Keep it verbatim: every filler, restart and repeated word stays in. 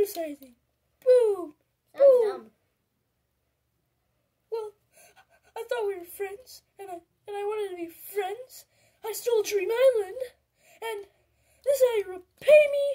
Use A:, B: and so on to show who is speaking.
A: you say anything. Boom.
B: Sounds
A: Boom.
B: dumb.
A: Well, I thought we were friends, and I and I wanted to be friends. I stole Dream Island, and this is how you repay me